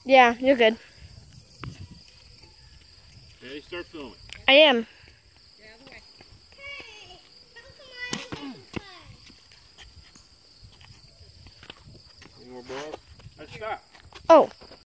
Yeah, you're good. Okay, start filming. I am. Any more balls? Let's stop. Oh.